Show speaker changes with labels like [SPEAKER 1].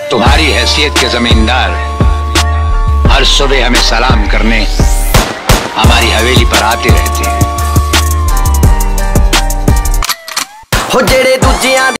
[SPEAKER 1] तुम्हारी हैसियत के जमींदार हर सुबह हमें सलाम करने हमारी हवेली पर आते रहते हैं।
[SPEAKER 2] हो जेड़े दूजियां